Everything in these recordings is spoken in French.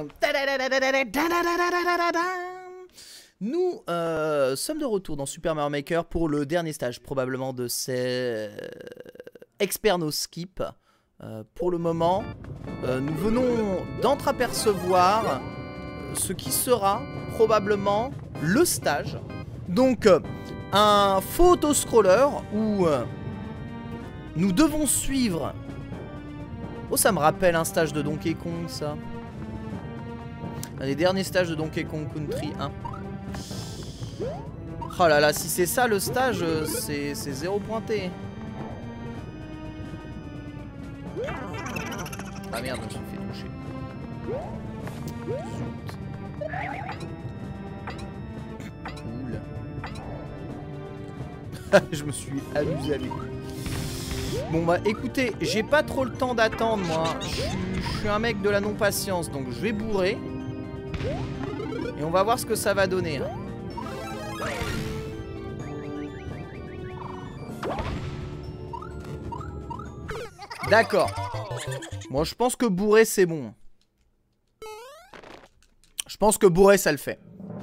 Nous sommes de retour dans Super Mario Maker pour le dernier stage probablement de ces Expert No Skip. Pour le moment, nous venons d'entreapercevoir ce qui sera probablement le stage. Donc, un faux auto-scroller où nous devons suivre... Oh, ça me rappelle un stage de Donkey Kong, ça. Un des derniers stages de Donkey Kong Country 1. Oh là là, si c'est ça le stage, c'est zéro pointé. Ah merde, je me suis fait toucher. Cool. Je me suis amusé avec lui. Bon bah écoutez, j'ai pas trop le temps d'attendre moi. Je suis un mec de la non-patience, donc je vais bourrer. Et on va voir ce que ça va donner. D'accord. Moi je pense que bourrer c'est bon. Je pense que bourrer ça le fait.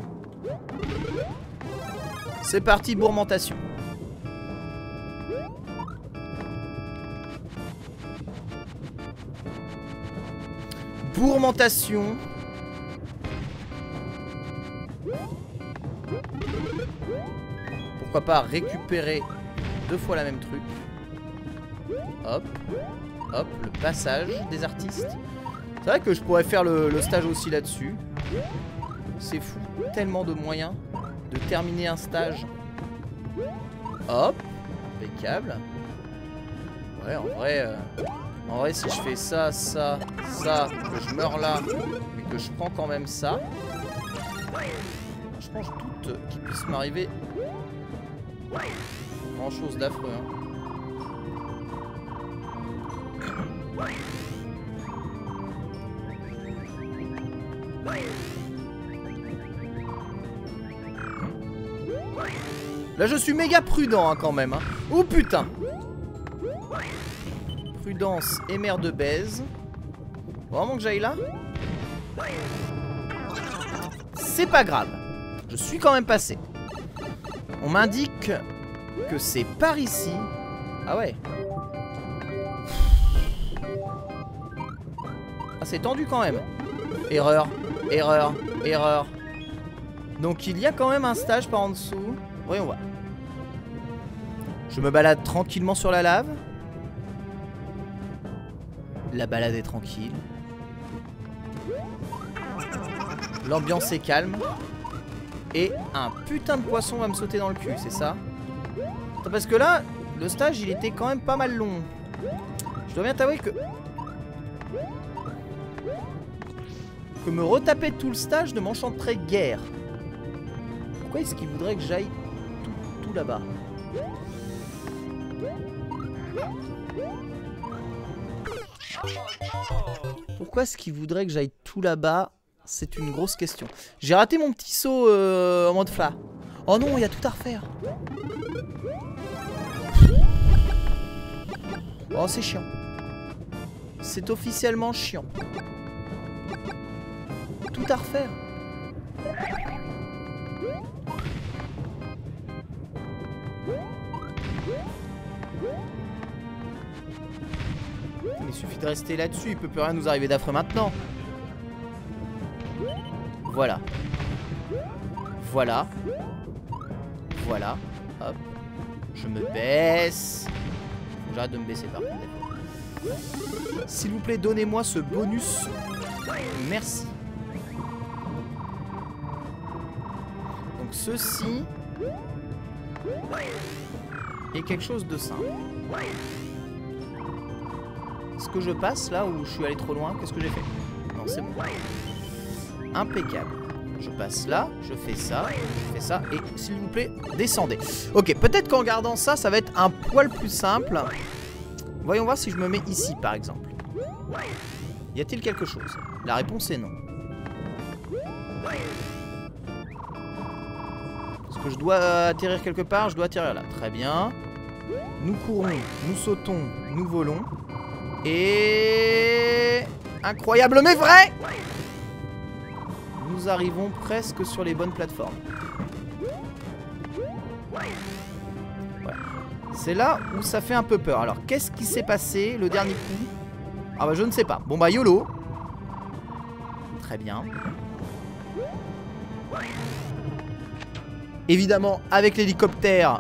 C'est parti, bourmentation. Bourmentation. Pourquoi pas récupérer deux fois la même truc. Hop. Hop, le passage des artistes. C'est vrai que je pourrais faire le stage aussi là-dessus. C'est fou, tellement de moyens de terminer un stage. Hop, impeccable. Ouais, en vrai, si je fais ça, que je meurs là, mais que je prends quand même ça, je pense tout qui puisse m'arriver. Grand chose d'affreux, hein. Là je suis méga prudent hein, quand même hein. Oh putain. Prudence et mère de baise. Vraiment que j'aille là? C'est pas grave. Je suis quand même passé. On m'indique que c'est par ici. Ah ouais. Ah c'est tendu quand même. Erreur, erreur, erreur. Donc il y a quand même un stage par en dessous. Voyons voir. Je me balade tranquillement sur la lave. La balade est tranquille. L'ambiance est calme. Et un putain de poisson va me sauter dans le cul, c'est ça? Attends, parce que là, le stage il était quand même pas mal long. Je dois bien t'avouer que me retaper tout le stage ne m'enchanterait guère. Pourquoi est-ce qu'il voudrait que j'aille tout là-bas? Pourquoi est-ce qu'il voudrait que j'aille tout là-bas? C'est une grosse question. J'ai raté mon petit saut en mode flat. Oh non, il y a tout à refaire. Oh, c'est chiant. C'est officiellement chiant. Tout à refaire. Il suffit de rester là-dessus, il peut plus rien nous arriver d'affreux maintenant. Voilà. Voilà. Voilà. Hop. Je me baisse. Faut que j'arrête de me baisser par contre. S'il vous plaît, donnez-moi ce bonus. Merci. Donc ceci est quelque chose de simple. Est-ce que je passe là ou je suis allé trop loin? Qu'est-ce que j'ai fait? Non, c'est bon. Impeccable. Je passe là, je fais ça, et s'il vous plaît, descendez. Ok, peut-être qu'en regardant ça, ça va être un poil plus simple. Voyons voir si je me mets ici, par exemple. Y a-t-il quelque chose? La réponse est non. Est-ce que je dois atterrir quelque part? Je dois atterrir là. Très bien. Nous courons, nous sautons, nous volons. Et... incroyable mais vrai! nous arrivons presque sur les bonnes plateformes. Voilà. C'est là où ça fait un peu peur. Alors, qu'est-ce qui s'est passé le dernier coup? Ah bah je ne sais pas. Bon bah YOLO. Très bien. Évidemment, avec l'hélicoptère.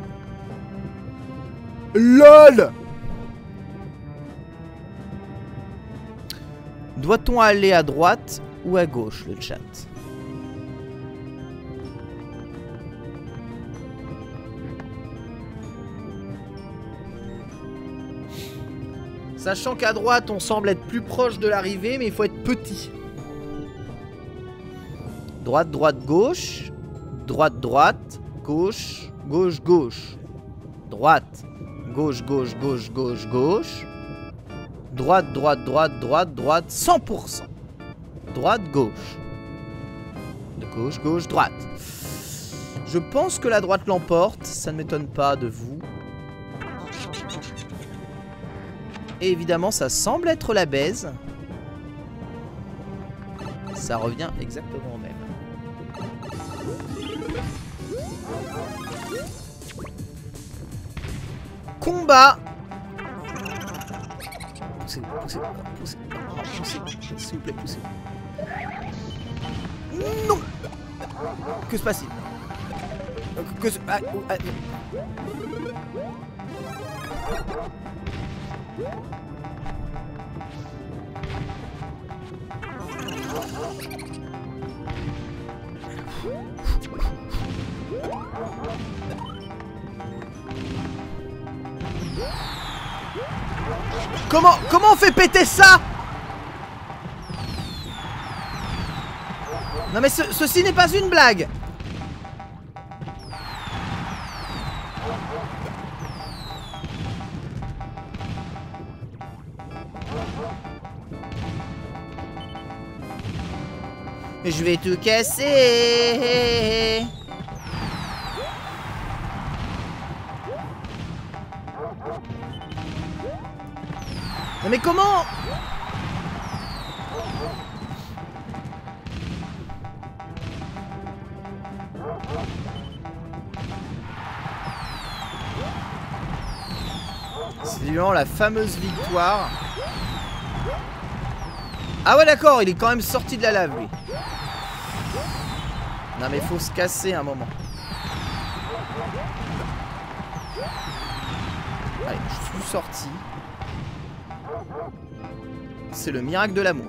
LOL! Doit-on aller à droite ou à gauche, le chat? Sachant qu'à droite, on semble être plus proche de l'arrivée, mais il faut être petit. Droite, droite, gauche. Droite, droite. Gauche, gauche, gauche. Droite. Gauche, gauche, gauche, gauche, gauche. Droite, droite, droite, droite, droite. 100%. Droite, gauche. De gauche, gauche, droite. Je pense que la droite l'emporte. Ça ne m'étonne pas de vous. Et évidemment, ça semble être la baise. Ça revient exactement au même. Combat. Poussez, poussez, poussez. Poussez, s'il vous plaît, poussez. Non. Que se passe-t-il? Que se... Comment on fait péter ça? Non mais ceci n'est pas une blague. Je vais tout casser. Non mais comment? C'est évidemment la fameuse victoire. Ah ouais d'accord, il est quand même sorti de la lave lui. Non mais faut se casser un moment. Allez, je suis sorti. C'est le miracle de l'amour.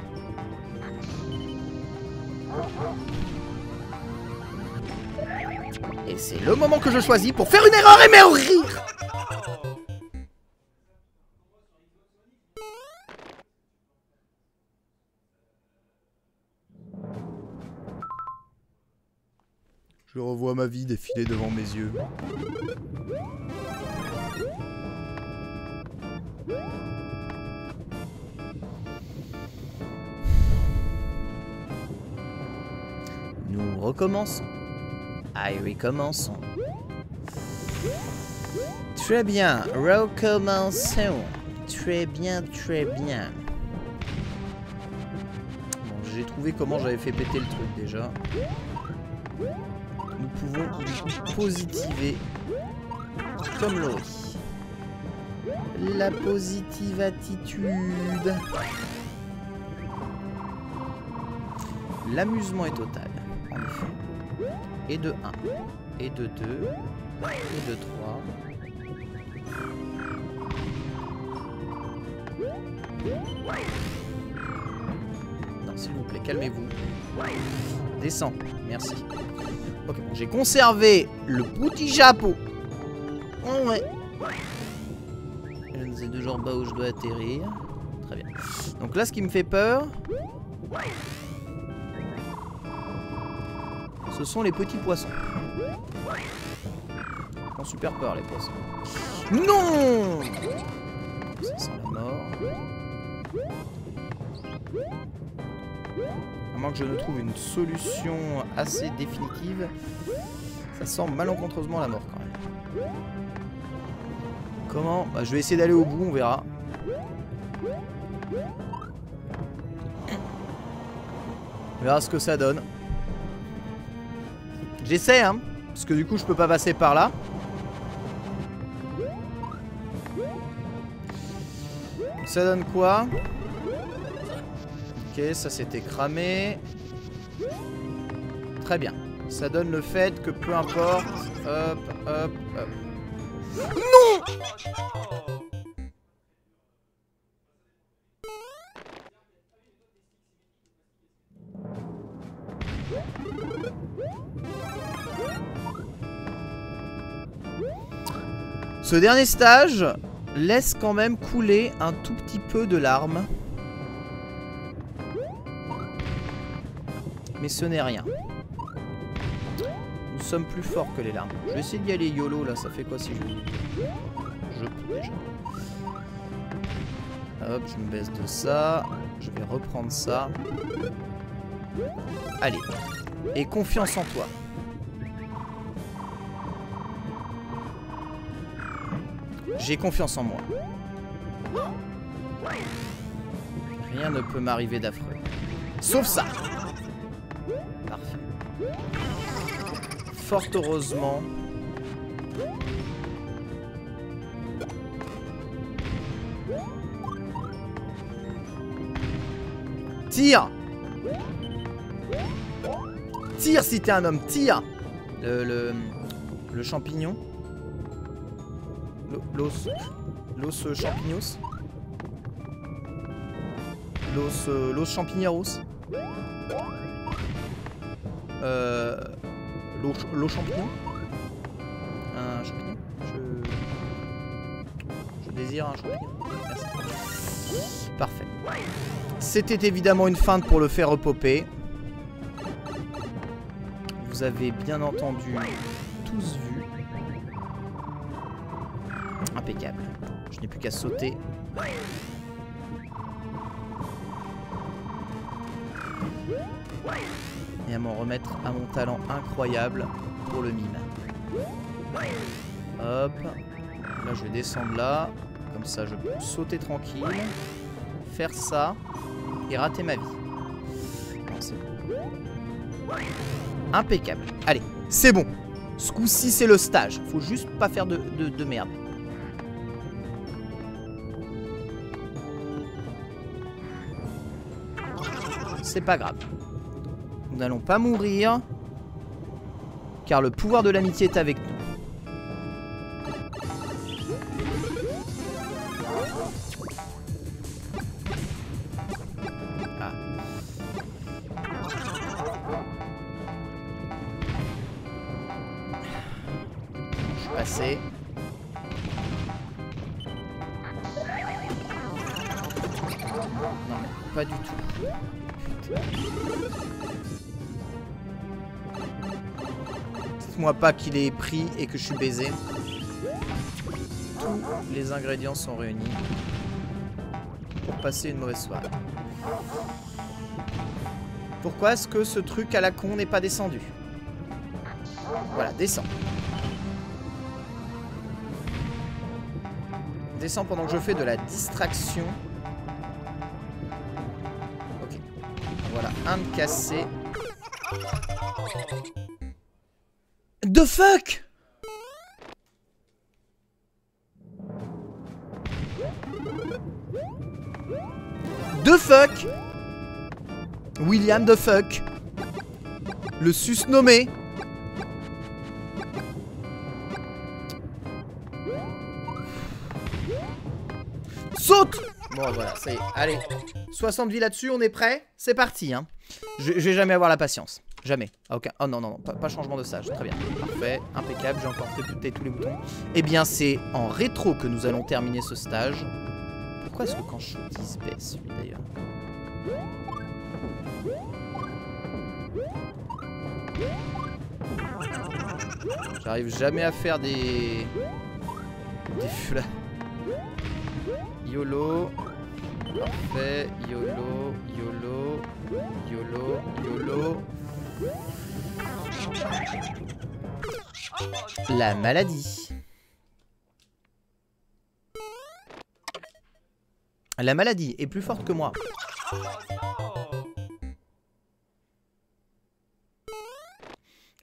Et c'est le moment que je choisis pour faire une erreur et mourir. Je revois ma vie défiler devant mes yeux. Nous recommençons. Allez, recommençons. Très bien, recommençons. Très bien, très bien. Bon, j'ai trouvé comment j'avais fait péter le truc déjà. Nous pouvons positiver comme l'eau. La positive attitude. L'amusement est total, en effet. Et de 1, et de 2, et de 3. Non, s'il vous plaît, calmez-vous. Descends, merci. Ok, bon, j'ai conservé le petit chapeau. Oh ouais. Je ne sais toujours pas où je dois atterrir. Très bien. Donc là, ce qui me fait peur, ce sont les petits poissons. Ils font super peur, les poissons. Non! Ça sent la mort. À moins que je ne trouve une solution assez définitive, ça sent malencontreusement la mort quand même. Comment? Bah, je vais essayer d'aller au bout, on verra. On verra ce que ça donne. J'essaie, hein. Parce que du coup, je peux pas passer par là. Ça donne quoi? Ok, ça c'était cramé. Très bien. Ça donne le fait que peu importe... Hop, hop, hop. Non! Ce dernier stage laisse quand même couler un tout petit peu de larmes. Mais ce n'est rien. Nous sommes plus forts que les larmes. Je vais essayer d'y aller YOLO là, ça fait quoi si je peux déjà. Hop, je me baisse de ça. Je vais reprendre ça. Allez. Et confiance en toi. J'ai confiance en moi. Rien ne peut m'arriver d'affreux. Sauf ça. Parfait. Fort heureusement. Tire! Tire si t'es un homme, tire! Le champignon. Los champignons. Los champiñeros. L'eau champignon. Un champignon. Je désire un champignon. Merci. Parfait. C'était évidemment une feinte pour le faire repopper. Vous avez bien entendu tous vu. Impeccable. Je n'ai plus qu'à sauter. Et à m'en remettre à mon talent incroyable pour le mime. Hop. Là, je vais descendre là. Comme ça, je peux sauter tranquille. Faire ça. Et rater ma vie. Non, c'est bon. Impeccable. Allez, c'est bon. Ce coup-ci, c'est le stage. Faut juste pas faire de merde. C'est pas grave. Nous n'allons pas mourir. Car le pouvoir de l'amitié est avec nous. Ah. Je suis passé. Non mais pas du tout. Dites-moi pas qu'il est pris et que je suis baisé. Tous les ingrédients sont réunis pour passer une mauvaise soirée. Pourquoi est-ce que ce truc à la con n'est pas descendu? Voilà, descends. Descends pendant que je fais de la distraction. Ok. Voilà, un de cassé. The fuck? The fuck? William the fuck? Le susnommé? Saute! Bon voilà, ça y est, allez. 60 vies là-dessus, on est prêt? C'est parti, hein. Je vais jamais avoir la patience. Jamais. Ok. Oh non, non, non. Pas changement de stage. Très bien. Parfait. Impeccable. J'ai encore tripoté tous les boutons. Eh bien, c'est en rétro que nous allons terminer ce stage. Pourquoi est-ce que quand je saute, il se baisse, lui, d'ailleurs? J'arrive jamais à faire des flammes. YOLO. Parfait. YOLO. YOLO. YOLO. YOLO. La maladie. La maladie est plus forte que moi.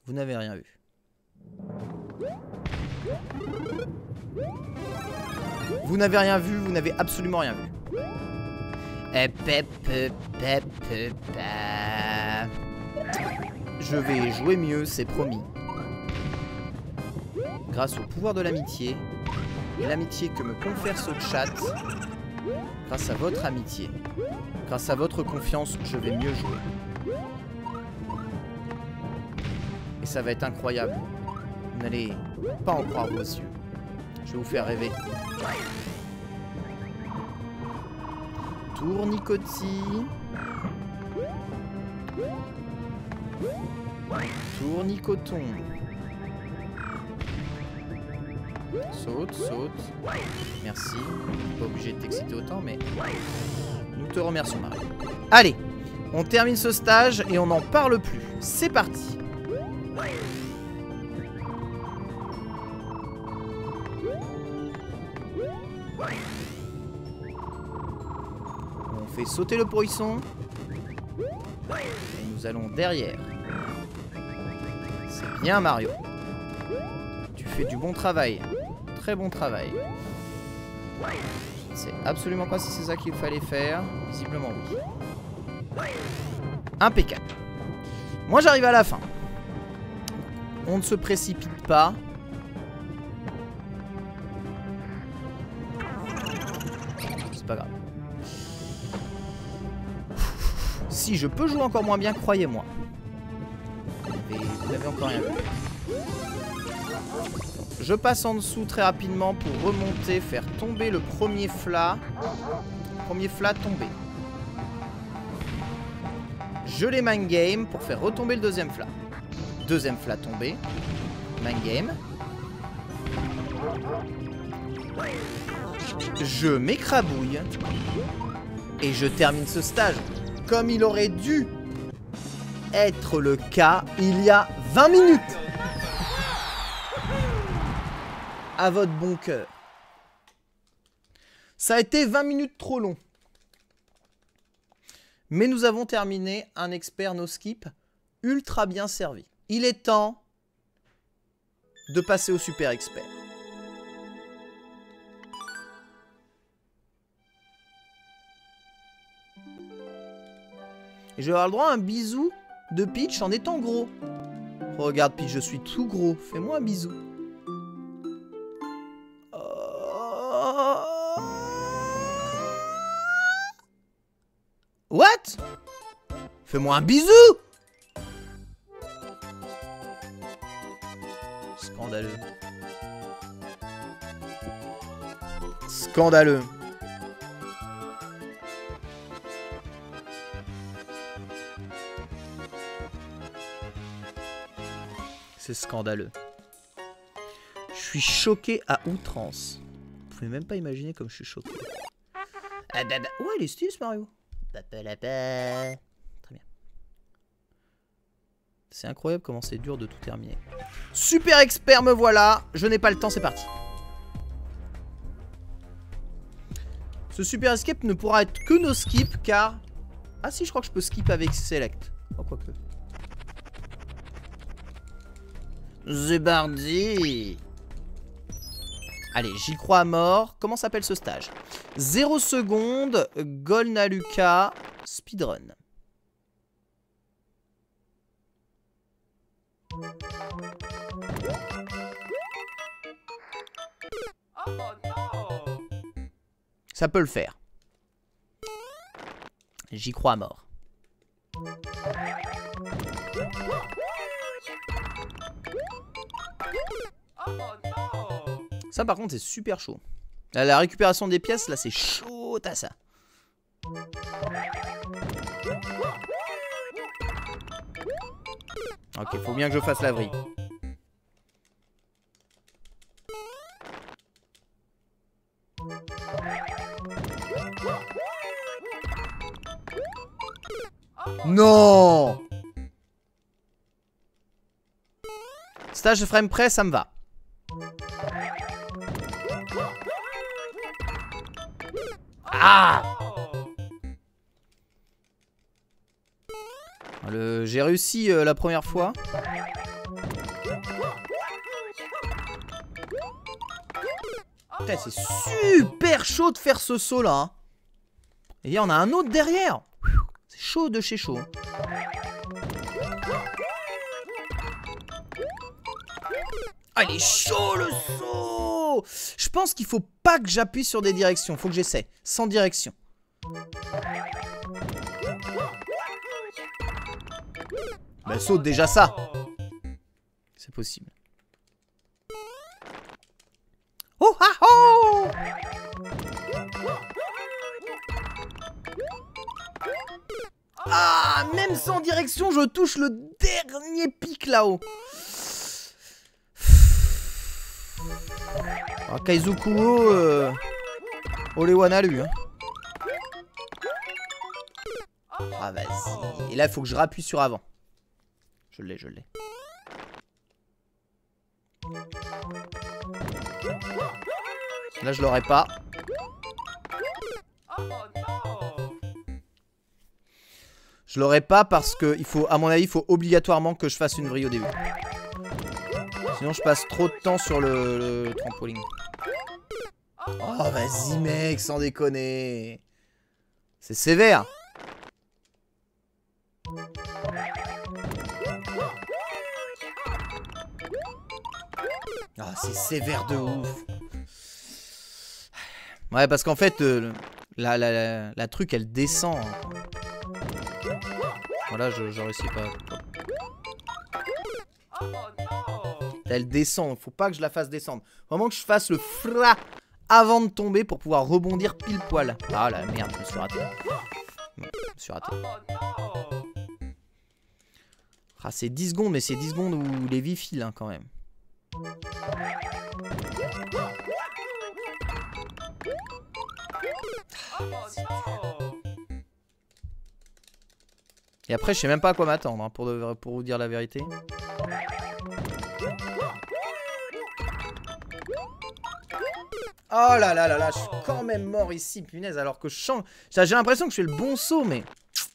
Vous n'avez rien vu. Vous n'avez rien vu, vous n'avez absolument rien vu. Je vais jouer mieux, c'est promis. Grâce au pouvoir de l'amitié, et l'amitié que me confère ce chat, grâce à votre amitié, grâce à votre confiance, je vais mieux jouer. Et ça va être incroyable. Vous n'allez pas en croire vos yeux. Je vais vous faire rêver. Tournicotis. Tournicoton. Saute, saute. Merci. Pas obligé de t'exciter autant, mais nous te remercions, Marie. Allez, on termine ce stage et on n'en parle plus. C'est parti. On fait sauter le poisson. Et nous allons derrière. C'est bien, Mario. Tu fais du bon travail. Très bon travail. Je ne sais absolument pas si c'est ça qu'il fallait faire. Visiblement, oui. Impeccable. Moi, j'arrive à la fin. On ne se précipite pas. C'est pas grave. Si je peux jouer encore moins bien, croyez-moi. Vous n'avez encore rien vu. Je passe en dessous très rapidement pour remonter, faire tomber le premier flat. Premier flat tombé. Je les mind game pour faire retomber le deuxième flat. Deuxième flat tombé. Mind game. Je m'écrabouille. Et je termine ce stage comme il aurait dû être le cas il y a 20 minutes. À votre bon cœur. Ça a été 20 minutes trop long. Mais nous avons terminé un expert no skip ultra bien servi. Il est temps de passer au super expert. Et je vais avoir le droit à un bisou de Peach en étant gros. Regarde Peach, je suis tout gros. Fais-moi un bisou. What? Fais-moi un bisou! Scandaleux. Scandaleux. C'est scandaleux. Je suis choqué à outrance. Vous pouvez même pas imaginer comme je suis choqué. Ah bah bah. Ouais, il est stylé ce Mario. Très bien. C'est incroyable comment c'est dur de tout terminer. Super expert, me voilà. Je n'ai pas le temps, c'est parti. Ce super escape ne pourra être que no skip car... Ah si, je crois que je peux skip avec select. Oh, quoique. Zubardi. Allez, j'y crois à mort. Comment s'appelle ce stage? 0 secondes, Golnaluka, speedrun. Oh non. Ça peut le faire. J'y crois à mort. Oh non. Ça par contre c'est super chaud. Là, la récupération des pièces là c'est chaud à ça. Ok, faut bien que je fasse la vrille. Non. Stage de frame près, ça me va. Ah! J'ai réussi la première fois. Putain, c'est super chaud de faire ce saut là. Hein. Et il y en a un autre derrière. C'est chaud de chez chaud. Ah, il est chaud le saut. Je pense qu'il faut pas que j'appuie sur des directions. Faut que j'essaie. Sans direction. Bah saute déjà ça. C'est possible. Oh ah oh. Ah, même sans direction, je touche le dernier pic là-haut. Ah, Kaizukuo, Olewana lui. Hein. Ah, vas-y. Et là, il faut que je rappuie sur avant. Je l'ai, je l'ai. Là, je l'aurai pas. Je l'aurai pas parce que il faut, à mon avis, il faut obligatoirement que je fasse une vrille au début. Sinon, je passe trop de temps sur le trampoline. Oh, vas-y, mec, sans déconner. C'est sévère. Ah, c'est sévère de ouf. Ouais, parce qu'en fait, la truc, elle descend. Voilà, je réussis pas. Elle descend, faut pas que je la fasse descendre. Vraiment que je fasse le fra avant de tomber pour pouvoir rebondir pile poil. Ah la merde, je me suis raté. Non, je me suis raté. Ah, c'est 10 secondes, mais c'est 10 secondes où les vies filent hein, quand même. Et après, je sais même pas à quoi m'attendre, hein, pour vous dire la vérité. Oh là là là là, je suis quand même mort ici, punaise, alors que je change. J'ai l'impression que je fais le bon saut, mais...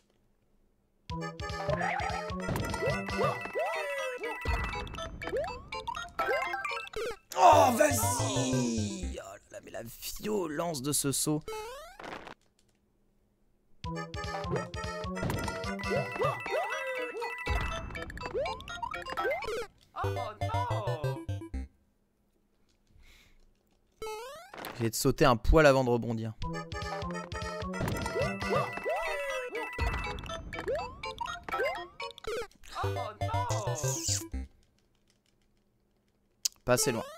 Oh, vas-y! Oh là là, mais la violence de ce saut. J'ai de sauter un poil avant de rebondir. Pas assez loin.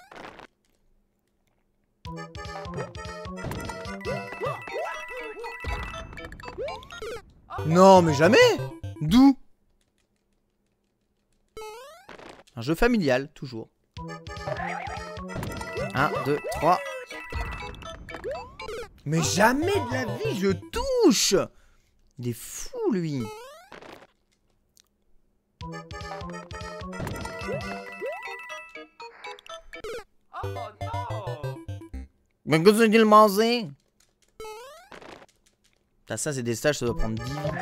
Non, mais jamais! D'où? Un jeu familial, toujours. 1, 2, 3. Mais jamais de la vie, je touche! Il est fou, lui. Mais qu'est-ce qu'il mangeait? Ça, c'est des stages, ça doit prendre 10 vies.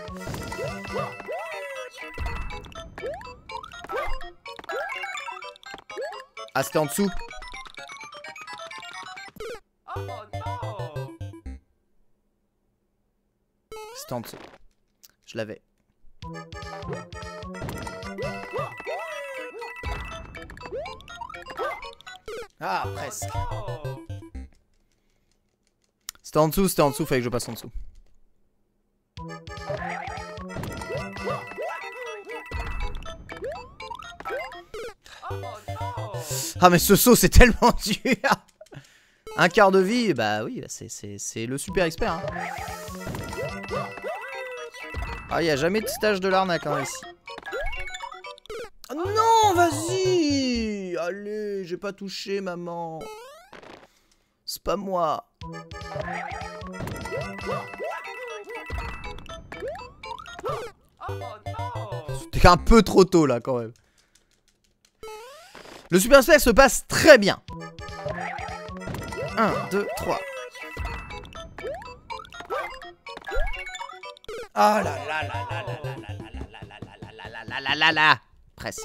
Ah, c'était en dessous. C'était en dessous. Je l'avais. Ah, presque. C'était en dessous, fallait que je passe en dessous. Ah mais ce saut c'est tellement dur. Un quart de vie, bah oui, c'est le super expert hein. Ah, il n'y a jamais de stage de l'arnaque hein, ici. Oh, non, vas-y. Allez, j'ai pas touché maman. C'est pas moi. C'était un peu trop tôt là quand même. Le super expert se passe très bien. 1, 2, 3. Ah là là là là là là là là là là là là là. Presque.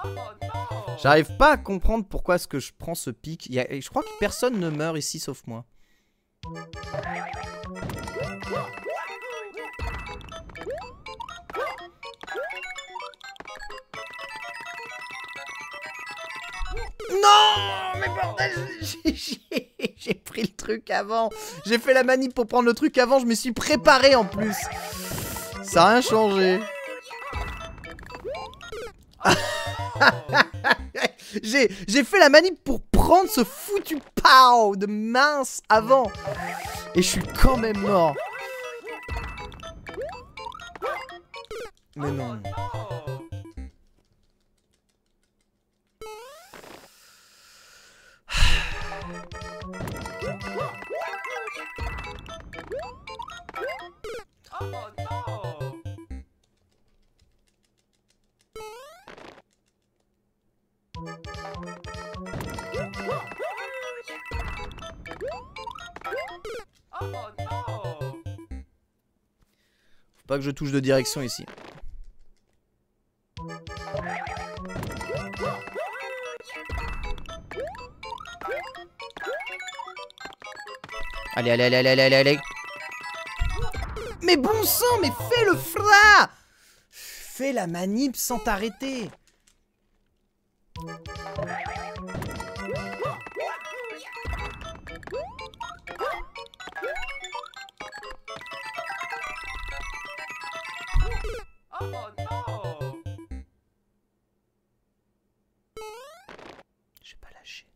J'arrive pas à comprendre pourquoi est-ce que je prends ce pic. Je crois que personne ne meurt ici sauf moi. Non, mais bordel, j'ai pris le truc avant. J'ai fait la manip pour prendre le truc avant, je me suis préparé en plus. Ça a rien changé. J'ai fait la manip pour prendre ce foutu pow de mince avant. Et je suis quand même mort. Mais non. Faut pas que je touche de direction ici. Allez, allez, allez, allez, allez, allez. Mais bon sang, mais fais le fra! Fais la manip sans t'arrêter. J'ai pas lâché.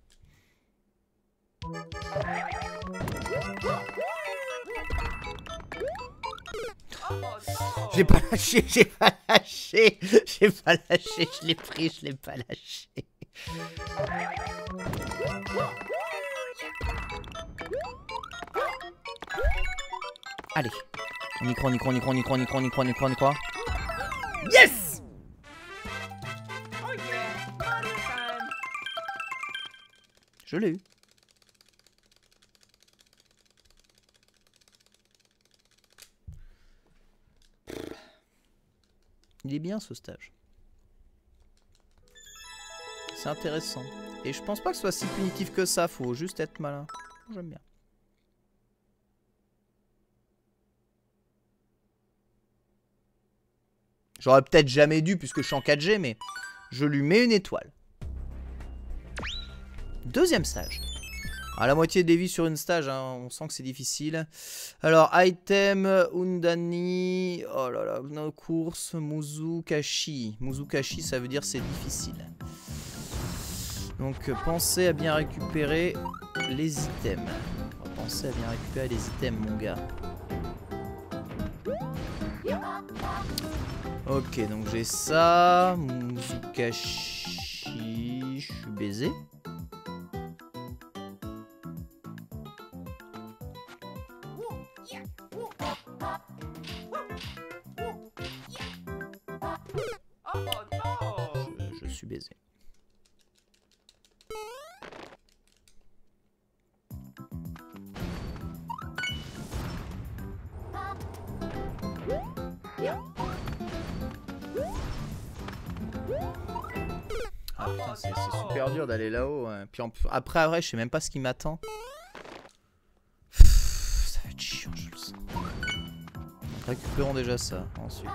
J'ai pas lâché, j'ai pas lâché, j'ai pas lâché, je l'ai pris, je l'ai pas lâché. Allez, on y croit, on y croit, on y croit, on y croit, on y croit, on y croit, on y croit, on y croit. Yes! Je l'ai eu. Il est bien ce stage. C'est intéressant. Et je pense pas que ce soit si punitif que ça, faut juste être malin. J'aime bien. J'aurais peut-être jamais dû puisque je suis en 4G, mais je lui mets une étoile. Deuxième stage. À la moitié des vies sur une stage, hein, on sent que c'est difficile. Alors, item, Undani, oh là là, no course, Muzukashi. Muzukashi, ça veut dire c'est difficile. Donc, pensez à bien récupérer les items. On va penser à bien récupérer les items, mon gars. Ok, donc j'ai ça. Muzukashi, je suis baisé. Je suis baisé. Ah putain, c'est super dur d'aller là-haut. Hein. Puis après, je sais même pas ce qui m'attend. Ça va être chiant, je le sens. Récupérons déjà ça, ensuite.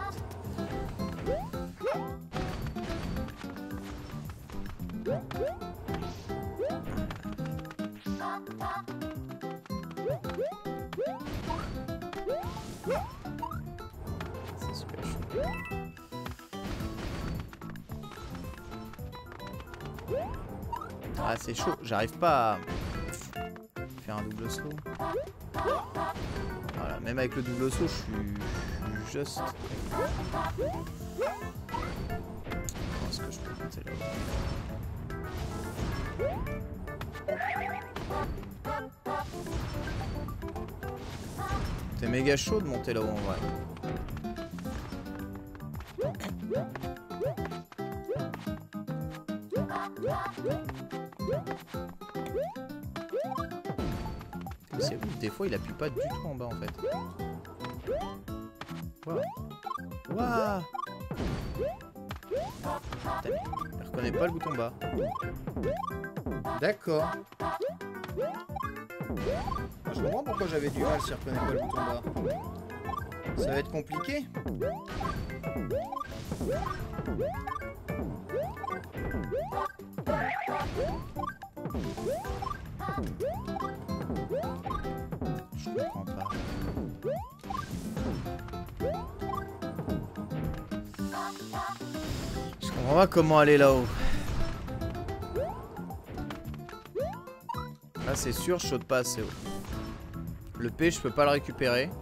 C'est super chaud. Ah, c'est chaud, j'arrive pas à faire un double saut. Voilà, même avec le double saut, je suis juste. Est-ce que je peux monter là? C'est méga chaud de monter là-haut en vrai. C'est ouf, des fois il appuie pas du tout en bas en fait. Waouh. Waouh. reconnais pas le bouton bas. D'accord. Je comprends pourquoi j'avais du mal si je reconnais pas le bouton bas. Ça va être compliqué. Je comprends pas. Je comprends pas comment aller là-haut. Là c'est sûr, je saute pas assez haut. Le P, je peux pas le récupérer.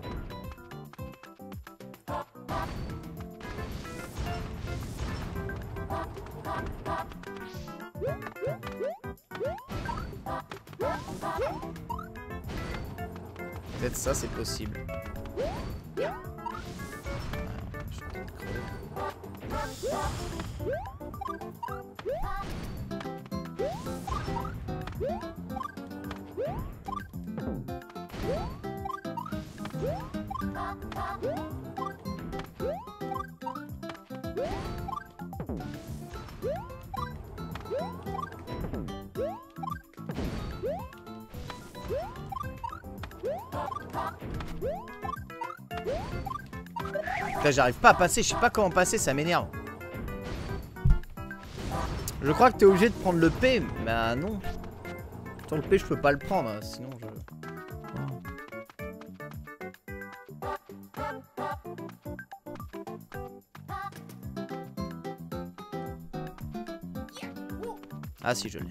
Peut-être ça, c'est possible. Putain, j'arrive pas à passer, je sais pas comment passer, ça m'énerve. Je crois que t'es obligé de prendre le P, mais non. Sur le P, je peux pas le prendre, sinon je... Ah si, je l'ai.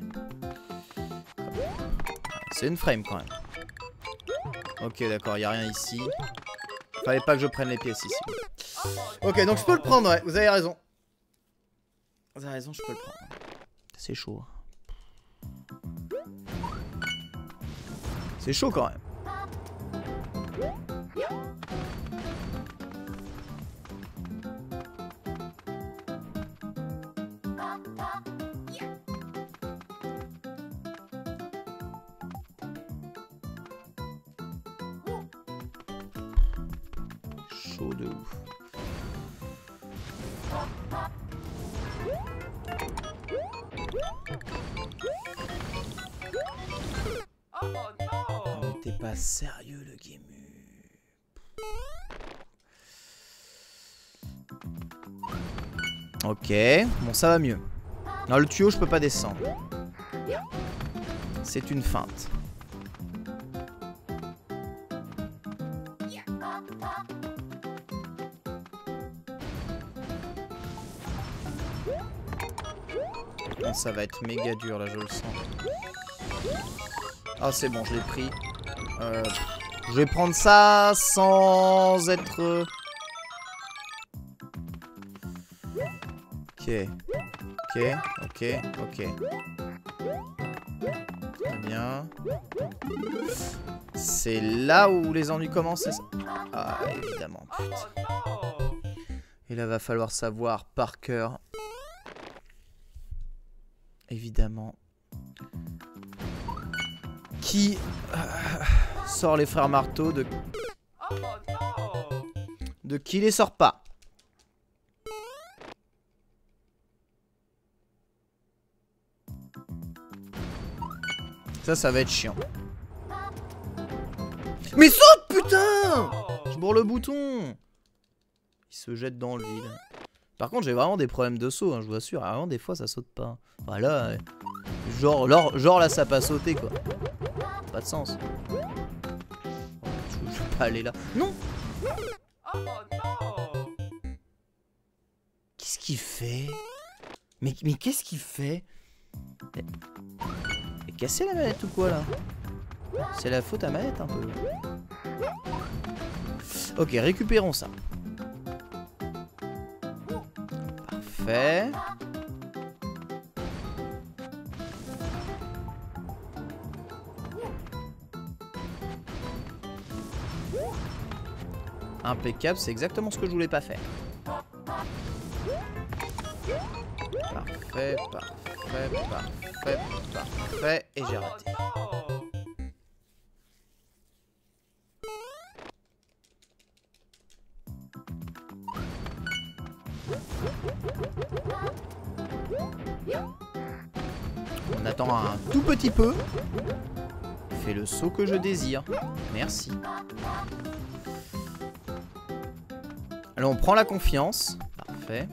C'est une frame quand même. Ok, d'accord, il n'y a rien ici. Fallait pas que je prenne les pièces ici. Ok, donc je peux le prendre, ouais, vous avez raison. Vous avez raison, je peux le prendre. C'est chaud. C'est chaud quand même. Chaud de ouf. Oh, mais t'es pas sérieux le game. Ok, bon ça va mieux. Non, le tuyau je peux pas descendre. C'est une feinte. Oh, ça va être méga dur là, je le sens. Ah c'est bon, je l'ai pris. Je vais prendre ça sans être... Ok. Ok, ok, ok. Très bien. C'est là où les ennuis commencent, c'est ça? Ah, évidemment, putain. Et là, va falloir savoir par cœur. Évidemment. Qui sort les frères marteaux de qui les sort pas. Ça va être chiant. Mais saute, putain! Je bourre le bouton. Il se jette dans le vide. Par contre, j'ai vraiment des problèmes de saut, hein, je vous assure. Vraiment, des fois, ça saute pas. Voilà. Genre là, ça pas sauter, quoi. Pas de sens. Je vais pas aller là. Non! Qu'est-ce qu'il fait? Mais qu'est-ce qu'il fait? Il est cassé la manette ou quoi, là? C'est la faute à manette, un peu. Ok, récupérons ça. Parfait. Impeccable, c'est exactement ce que je voulais pas faire. Parfait, parfait, parfait, parfait. Et j'ai raté. J'attends un tout petit peu. Fais le saut que je désire. Merci. Alors on prend la confiance. Parfait.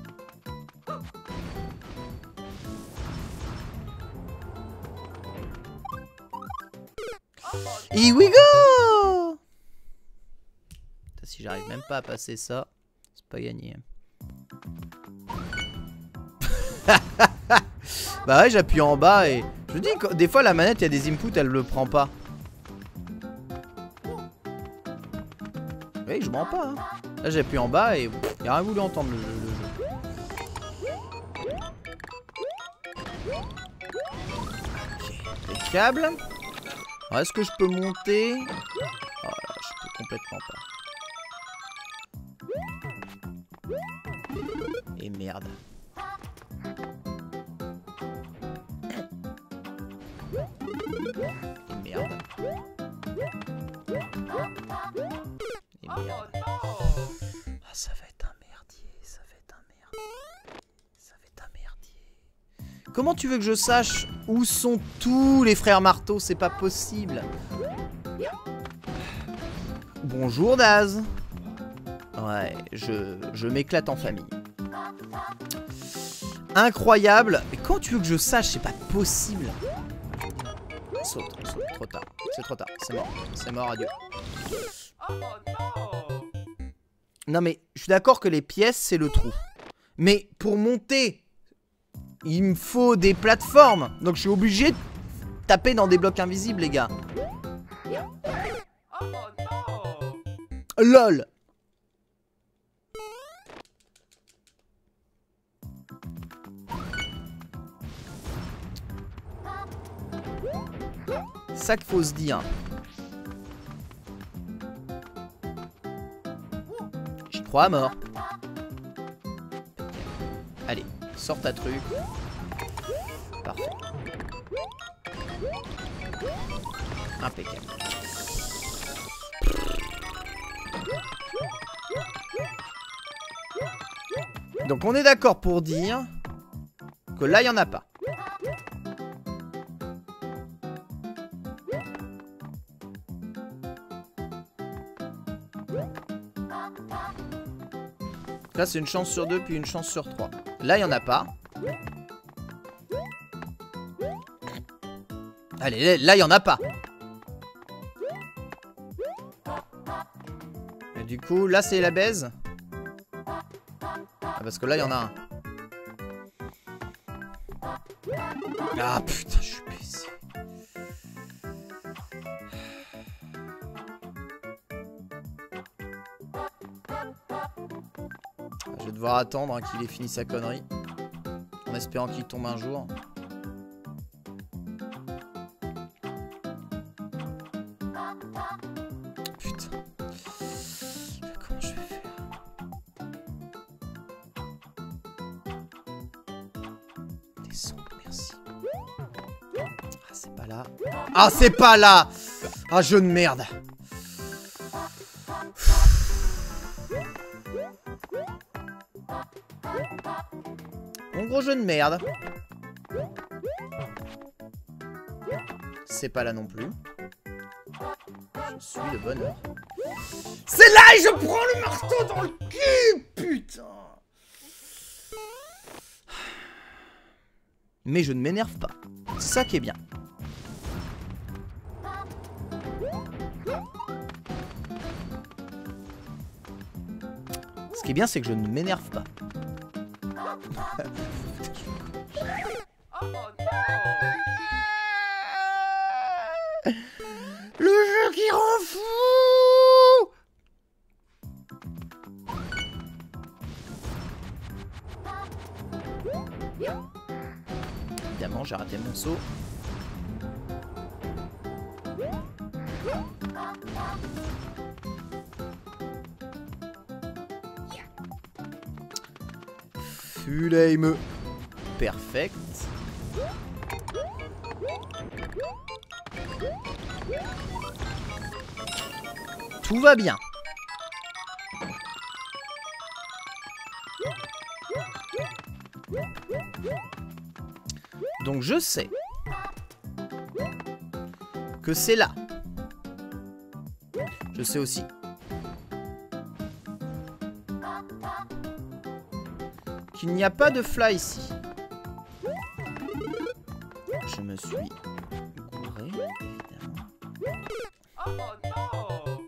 Here we go! Si j'arrive même pas à passer ça, c'est pas gagné. Bah ouais, j'appuie en bas et... Je vous dis, des fois la manette, il y a des inputs, elle le prend pas. Oui, je mens pas. Hein. Là, j'appuie en bas et il n'y a rien voulu entendre le jeu. Ok, impeccable. Alors, est-ce que je peux monter? Oh là, je peux complètement pas. Et merde. Et merde. Et merde. Ah, ça va être un merdier. Ça va être un merdier. Ça va être un merdier. Comment tu veux que je sache où sont tous les frères marteaux? C'est pas possible. Bonjour Daz. Ouais, je m'éclate en famille. Incroyable. Mais comment tu veux que je sache? C'est pas possible. Saute, saute, trop tard. C'est trop tard, c'est mort. C'est mort, adieu. Non mais, je suis d'accord que les pièces, c'est le trou. Mais pour monter, il me faut des plateformes. Donc je suis obligé de taper dans des blocs invisibles, les gars. LOL. Ça qu'il faut se dire. J'y crois à mort. Allez, sors ta truc. Parfait. Impeccable. Donc on est d'accord pour dire que là il n'y en a pas. Là c'est une chance sur 2 puis une chance sur 3. Là il n'y en a pas. Allez, là il n'y en a pas. Et du coup là c'est la baise. Ah, parce que là il y en a un. Ah putain, je suis baisé. Je vais devoir attendre hein, qu'il ait fini sa connerie. En espérant qu'il tombe un jour. Putain. Comment je vais faire? Descends, merci. Ah, c'est pas là. Ah, c'est pas là! Ah, jeu de merde. Mon gros jeu de merde. C'est pas là non plus. Je suis de bonne heure. C'est là et je prends le marteau dans le cul, putain. Mais je ne m'énerve pas. C'est ça qui est bien. Ce qui est bien, c'est que je ne m'énerve pas. Le jeu qui rend fou. Évidemment, j'ai raté mon saut. Full aim. Perfect. Tout va bien. Donc je sais que c'est là. Je sais aussi qu'il n'y a pas de fly ici. Je me suis gouré, évidemment. Oh non!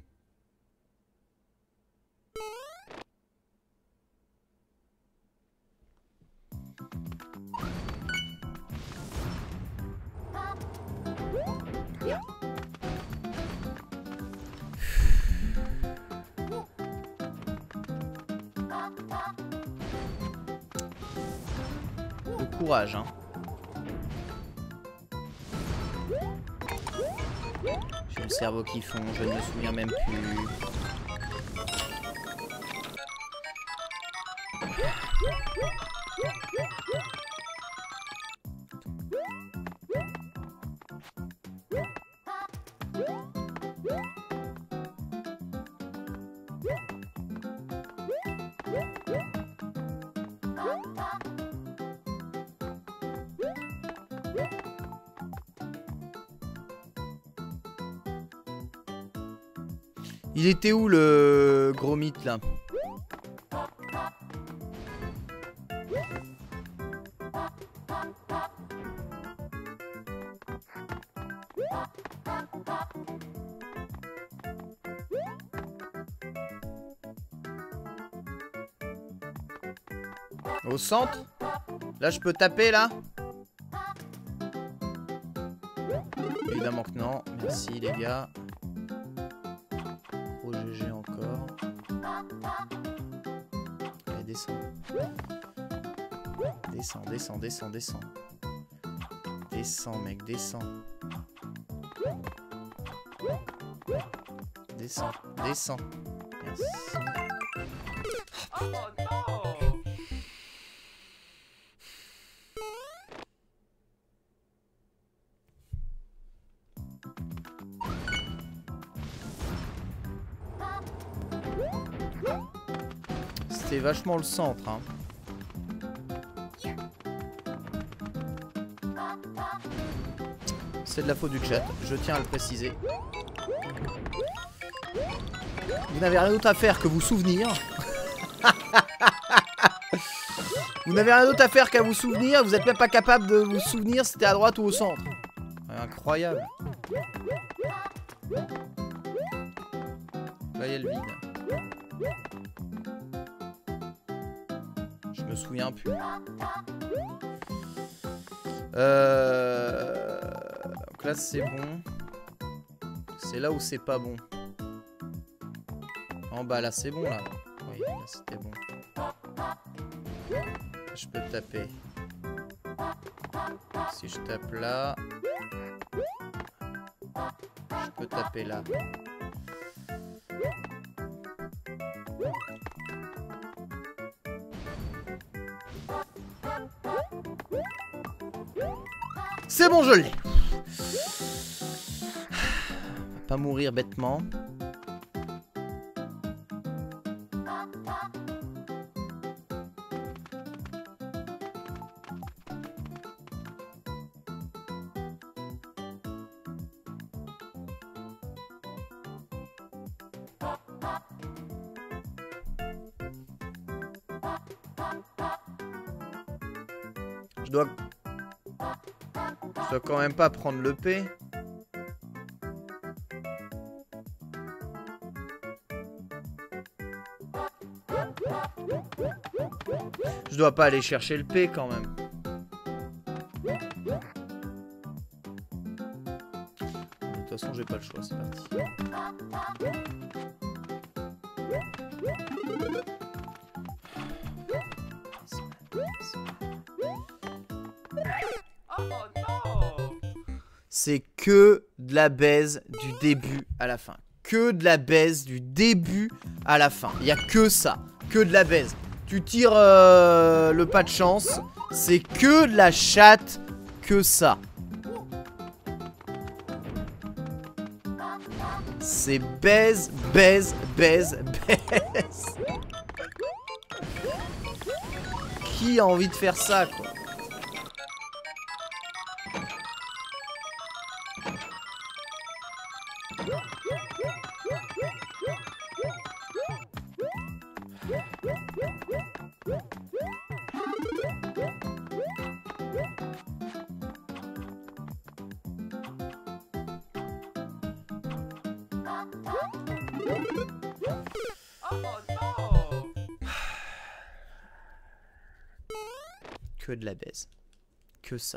Le courage, hein. J'ai le cerveau qui fond, je ne me souviens même plus. Il était où le gros mythe là? Au centre? Là je peux taper là? Évidemment que non. Merci les gars. Gros GG encore. Allez, descends. Descends, descends, descends, descends. Descends, mec, descends. Descends, descends. Merci. Oh non! C'était vachement le centre, hein. C'est de la faute du chat, je tiens à le préciser. Vous n'avez rien d'autre à faire que vous souvenir. Vous n'avez rien d'autre à faire qu'à vous souvenir. Vous n'êtes même pas capable de vous souvenir si c'était à droite ou au centre. Incroyable. Là, il y a le vide. Je me souviens plus. Donc là, c'est bon. C'est là où c'est pas bon. En bas, là, c'est bon, là. Oui, là, c'était bon. Je peux taper. Si je tape là... Je peux taper là. C'est bon, je l'ai. Pas mourir bêtement. Je dois quand même pas prendre le P. Je dois pas aller chercher le P quand même. De toute façon, j'ai pas le choix, c'est parti. Oh non! C'est que de la baise du début à la fin. Que de la baise du début à la fin. Il y a que ça. Que de la baise. Tu tires le pas de chance. C'est que de la chatte. Que ça. C'est baise, baise, baise, baise. Qui a envie de faire ça, quoi? Que de la baise. Que ça.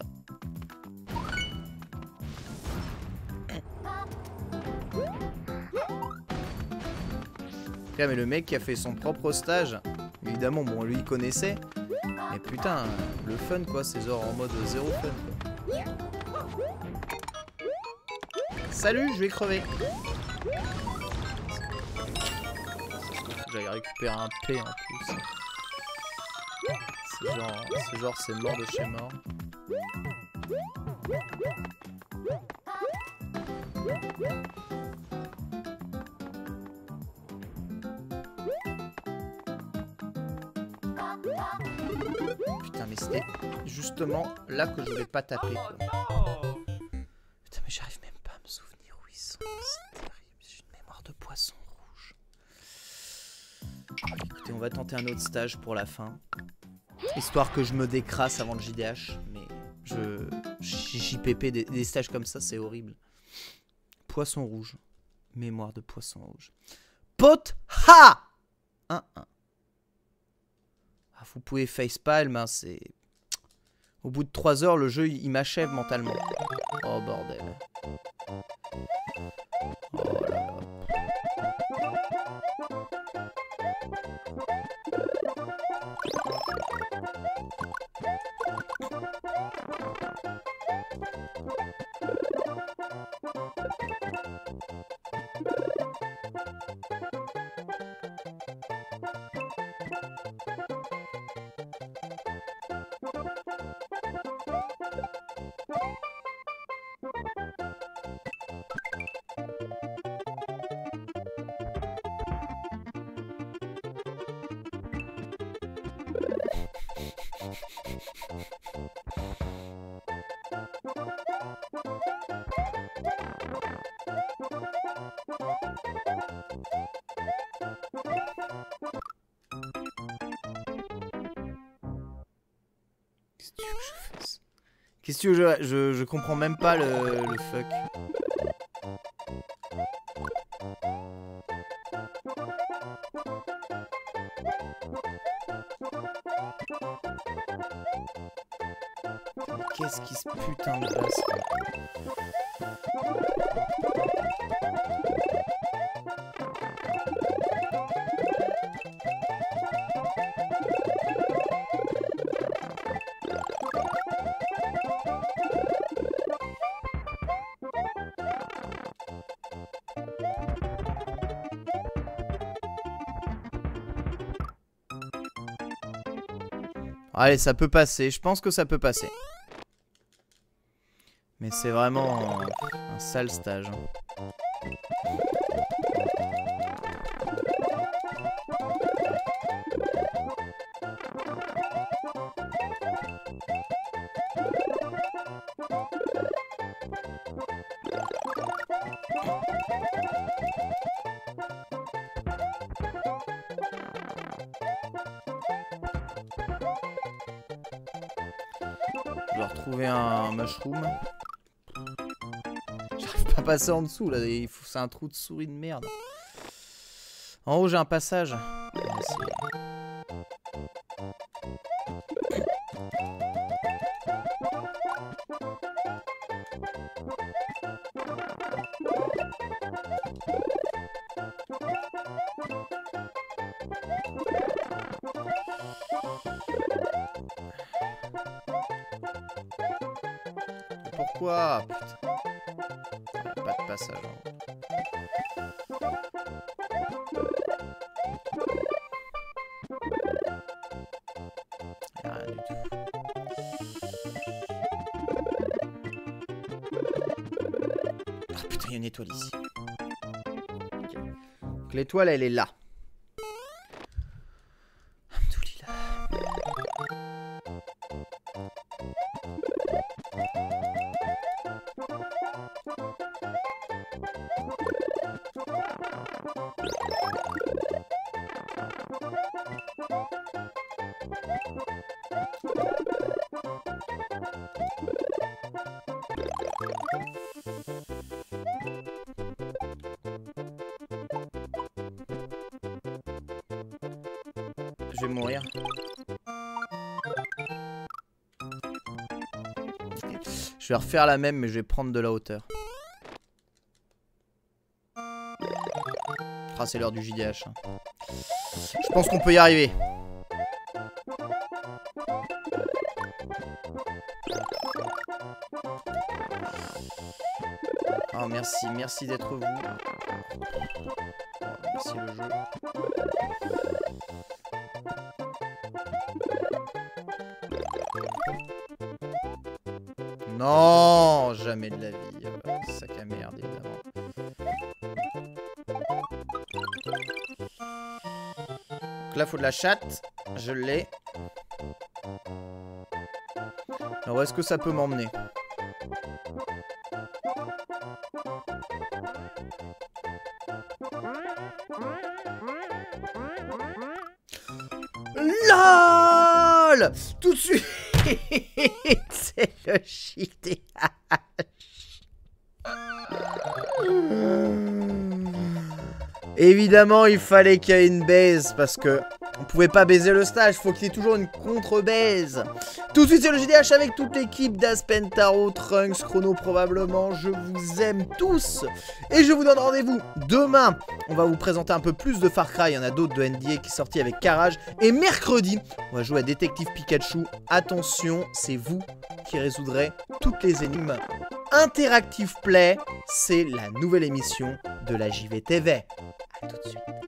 Mais le mec qui a fait son propre stage, évidemment, bon, lui il connaissait. Mais putain, le fun quoi, c'est genre en mode zéro fun quoi. Salut, je vais crever. J'allais récupérer un P en plus. C'est genre c'est mort de chez mort. Putain mais c'était justement là que je voulais pas taper quoi. Putain mais j'arrive même pas à me souvenir où ils sont. C'est terrible, j'ai une mémoire de poisson rouge. Écoutez, on va tenter un autre stage pour la fin. Histoire que je me décrasse avant le JDH. Mais JPP, des stages comme ça, c'est horrible. Poisson rouge. Mémoire de poisson rouge. Pote ha 1-1. Ah, vous pouvez facepalm, hein, c'est... Au bout de 3 heures, le jeu, il m'achève mentalement. Oh, bordel. Oh là là. Qu'est-ce que je comprends même pas le fuck. Qu'est-ce qui se putain de passe? Allez, ça peut passer. Je pense que ça peut passer. Mais c'est vraiment un sale stage. Je dois retrouver un mushroom. J'arrive pas à passer en dessous là, c'est un trou de souris de merde. En haut j'ai un passage. Pourquoi? Putain. Pas de passage. Rien du tout. Oh putain, il y a une étoile ici. Okay. Donc l'étoile, elle est là. Je vais mourir. Je vais refaire la même, mais je vais prendre de la hauteur. Ah, c'est l'heure du JDH. Je pense qu'on peut y arriver. Oh, merci, merci d'être vous. Merci le jeu. Non, jamais de la vie. Sac à merde, évidemment. Donc là, faut de la chatte. Je l'ai. Alors, est-ce que ça peut m'emmener? LOL! Tout de suite! C'est le JDH. Évidemment, il fallait qu'il y ait une baise parce que on pouvait pas baiser le stage, faut qu'il y ait toujours une contre-baise. Tout de suite, c'est le JDH avec toute l'équipe d'Aspen, Taro, Trunks, Chrono probablement. Je vous aime tous et je vous donne rendez-vous demain. On va vous présenter un peu plus de Far Cry. Il y en a d'autres de NDA qui sont sortis avec Carrage. Et mercredi, on va jouer à Détective Pikachu. Attention, c'est vous qui résoudrez toutes les énigmes. Interactive Play, c'est la nouvelle émission de la JVTV. A tout de suite.